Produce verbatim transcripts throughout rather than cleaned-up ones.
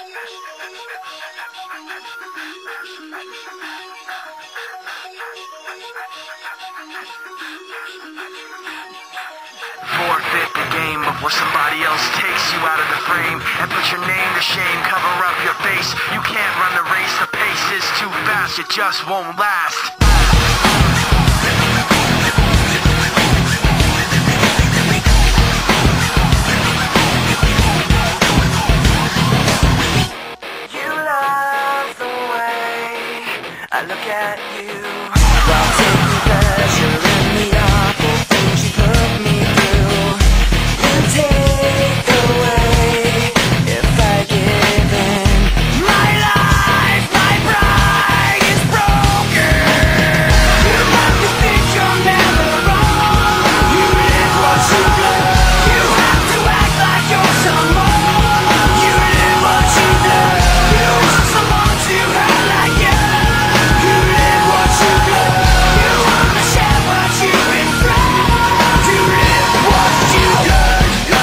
Forfeit the game before somebody else takes you out of the frame and put your name to shame, cover up your face. You can't run the race, the pace is too fast, it just won't last. You love the way I look at you while taking pleasure in the awful things you put me through. You take away if I give in. My life, my pride is broken. You have to think you're never wrong. You live what you love. You have to act like you're someone. You live what you love. You want someone to hurt like you. You live what you love. You wanna share what you've been through. You live what you love.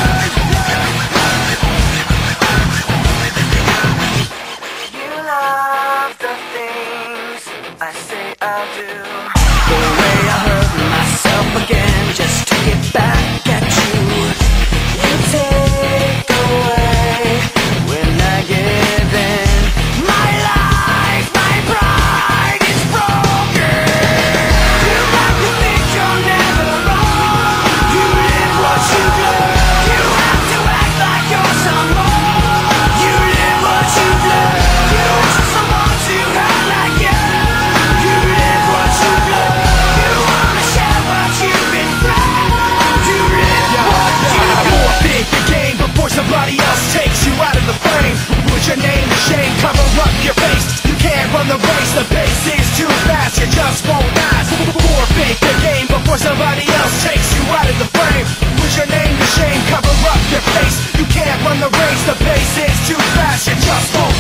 You love the things I say I'll do. The way I hurt myself again just to get back at you. You take away when I give in. My life, my pride is broken. You have to think you're never wrong. You live what you love. You have to act like you're someone. You live what you love. You want someone to hurt like you. You live what you love. You wanna share what you've been through. You live what you love. Forfeit the game before somebody else takes you out of the frame. Put your name to shame, cover up your face. You can't run the race, the pace is too fast, you just won't last. Forfeit the game before somebody else takes you out of the frame. Put your name to shame, cover up your face. You can't run the race, the pace is too fast, you just won't